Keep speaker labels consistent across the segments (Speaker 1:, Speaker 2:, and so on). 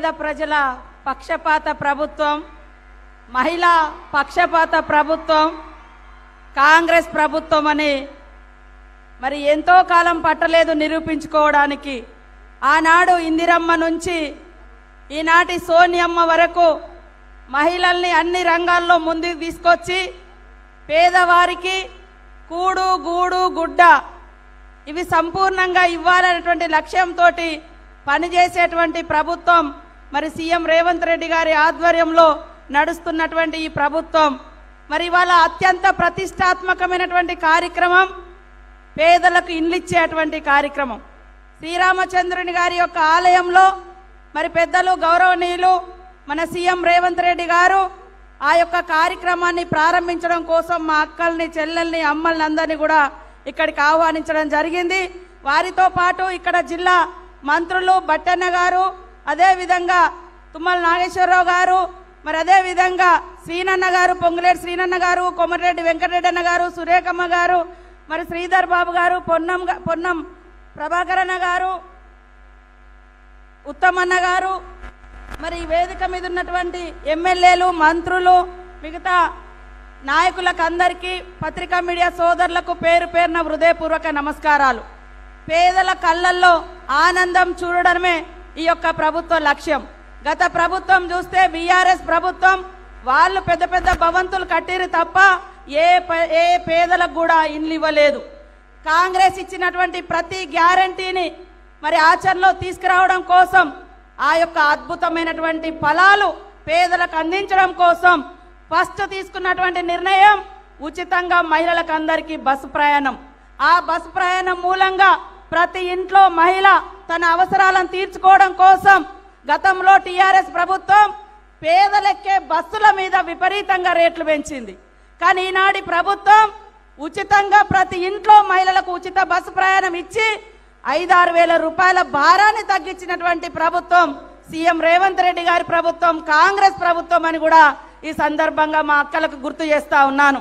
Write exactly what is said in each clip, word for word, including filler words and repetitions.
Speaker 1: పేద ప్రజల పక్షపాత ప్రభుత్వం, మహిళా పక్షపాత ప్రభుత్వం కాంగ్రెస్ ప్రభుత్వం అని మరి ఎంతో కాలం పట్టలేదు నిరూపించుకోవడానికి. ఆనాడు ఇందిరమ్మ నుంచి ఈనాటి సోనియమ్మ వరకు మహిళల్ని అన్ని రంగాల్లో ముందుకు తీసుకొచ్చి పేదవారికి కూడు గూడు గుడ్డ ఇవి సంపూర్ణంగా ఇవ్వాలనేటువంటి లక్ష్యంతో పనిచేసేటువంటి ప్రభుత్వం మరి సీఎం రేవంత్ రెడ్డి గారి ఆధ్వర్యంలో నడుస్తున్నటువంటి ఈ ప్రభుత్వం మరి ఇవాళ అత్యంత ప్రతిష్టాత్మకమైనటువంటి కార్యక్రమం పేదలకు ఇండ్లు ఇచ్చేటువంటి కార్యక్రమం. శ్రీరామచంద్రుని గారి యొక్క ఆలయంలో మరి పెద్దలు గౌరవనీయులు మన సీఎం రేవంత్ రెడ్డి గారు ఆ యొక్క కార్యక్రమాన్ని ప్రారంభించడం కోసం మా అక్కల్ని చెల్లెల్ని అమ్మల్ని అందరినీ కూడా ఇక్కడికి ఆహ్వానించడం జరిగింది. వారితో పాటు ఇక్కడ జిల్లా మంత్రులు బట్టన్న గారు, అదేవిధంగా తుమ్మల నాగేశ్వరరావు గారు, మరి అదేవిధంగా శ్రీనన్న గారు, పొంగులేటి శ్రీనన్న గారు, కొమరెడ్డి వెంకటరెడ్డి అన్న గారు, సురేఖమ్మ గారు, మరి శ్రీధర్ బాబు గారు, పొన్నం పొన్నం ప్రభాకరన్న గారు, ఉత్తమన్న గారు, మరి వేదిక మీద ఉన్నటువంటి ఎమ్మెల్యేలు, మంత్రులు, మిగతా నాయకులకు అందరికీ, పత్రికా మీడియా సోదరులకు పేరు పేరున హృదయపూర్వక నమస్కారాలు. పేదల కళ్ళల్లో ఆనందం చూడడమే ఈ యొక్క ప్రభుత్వ లక్ష్యం. గత ప్రభుత్వం చూస్తే బీఆర్ఎస్ ప్రభుత్వం వాళ్ళు పెద్ద పెద్ద భవంతులు కట్టిరు తప్ప ఏ ఏ పేదలకు కూడా ఇండ్లు ఇవ్వలేదు. కాంగ్రెస్ ఇచ్చినటువంటి ప్రతి గ్యారంటీని మరి ఆచరణలో తీసుకురావడం కోసం ఆ యొక్క అద్భుతమైనటువంటి ఫలాలు పేదలకు అందించడం కోసం ఫస్ట్ తీసుకున్నటువంటి నిర్ణయం ఉచితంగా మహిళలకు అందరికీ బస్సు ప్రయాణం. ఆ బస్సు ప్రయాణం మూలంగా ప్రతి ఇంట్లో మహిళ తన అవసరాలను తీర్చుకోవడం కోసం గతంలో టీఆర్ఎస్ ప్రభుత్వం పేదలెక్కే బస్సుల మీద విపరీతంగా రేట్లు పెంచింది. కానీ ఈనాటి ప్రభుత్వం ఉచితంగా ప్రతి ఇంట్లో మహిళలకు ఉచిత బస్సు ప్రయాణం ఇచ్చి ఐదారు వేల రూపాయల భారాన్ని తగ్గించినటువంటి ప్రభుత్వం సీఎం రేవంత్ రెడ్డి గారి ప్రభుత్వం, కాంగ్రెస్ ప్రభుత్వం అని కూడా ఈ సందర్భంగా మా అక్కలకు గుర్తు చేస్తా ఉన్నాను.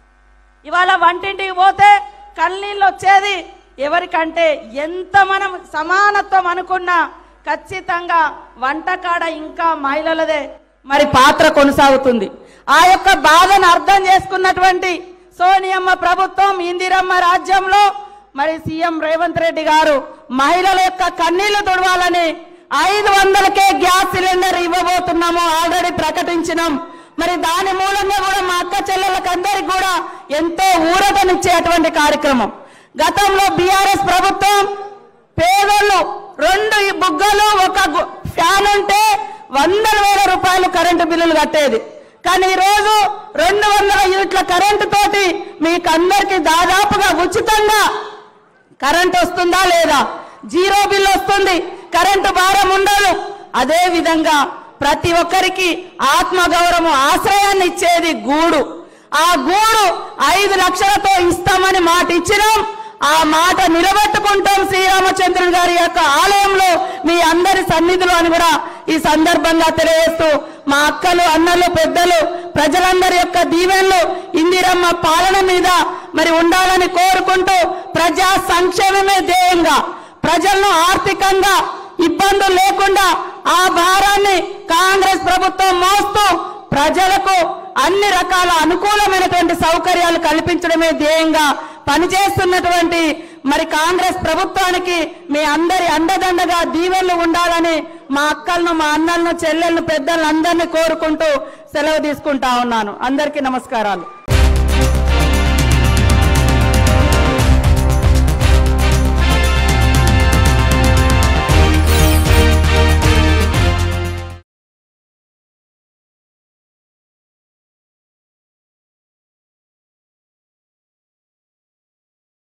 Speaker 1: ఇవాళ వంటింటికి పోతే కన్నీళ్ళు వచ్చేది ఎవరికంటే ఎంత మనం సమానత్వం అనుకున్నా ఖచ్చితంగా వంటకాడ ఇంకా మహిళలదే మరి పాత్ర కొనసాగుతుంది. ఆ యొక్క బాధను అర్థం చేసుకున్నటువంటి సోనియమ్మ ప్రభుత్వం, ఇందిరమ్మ రాజ్యంలో మరి సీఎం రేవంత్ రెడ్డి గారు మహిళల యొక్క కన్నీళ్లు తుడవాలని ఐదు వందలకే గ్యాస్ సిలిండర్ ఇవ్వబోతున్నాము ఆల్రెడీ ప్రకటించినాం. మరి దాని మూలంగా కూడా మా అక్క చెల్లెళ్ళకి అందరికి కూడా ఎంతో ఊరటనిచ్చేటువంటి కార్యక్రమం. గతంలో బీఆర్ఎస్ ప్రభుత్వం పేదలు రెండు బుగ్గలు ఒక ఫ్యాన్ ఉంటే వందల వేల రూపాయలు కరెంటు బిల్లులు కట్టేది. కానీ ఈరోజు రెండు వందల యూనిట్ల కరెంటు తోటి మీకు అందరికి దాదాపుగా ఉచితంగా కరెంటు వస్తుందా లేదా, జీరో బిల్ వస్తుంది, కరెంటు భారం ఉండదు. అదే విధంగా ప్రతి ఒక్కరికి ఆత్మగౌరవం ఆశ్రయాన్ని ఇచ్చేది గూడు. ఆ గూడు ఐదు లక్షలతో ఇస్తామని మాట ఇచ్చినాం. ఆ మాట నిలబెట్టుకుంటాం శ్రీరామచంద్రుని గారి యొక్క ఆలయంలో మీ అందరి సన్నిధిలో అని కూడా ఈ సందర్భంగా తెలియజేస్తూ మా అక్కలు, అన్నలు, పెద్దలు, ప్రజలందరి యొక్క దీవెనలు ఇందిరమ్మ పాలన మీద మరి ఉండాలని కోరుకుంటూ ప్రజా సంక్షేమమే ధ్యేయంగా ప్రజలను ఆర్థికంగా ఇబ్బందులు లేకుండా ఆ భారాన్ని కాంగ్రెస్ ప్రభుత్వం మోస్తూ ప్రజలకు అన్ని రకాల అనుకూలమైనటువంటి సౌకర్యాలు కల్పించడమే ధ్యేయంగా పనిచేస్తున్నటువంటి మరి కాంగ్రెస్ ప్రభుత్వానికి మీ అందరి అండదండగా దీవెనలు ఉండాలని మా అక్కలను, మా అన్నలను, చెల్లెలను, పెద్దలను అందరినీ కోరుకుంటూ సెలవు తీసుకుంటా ఉన్నాను. అందరికీ నమస్కారాలు.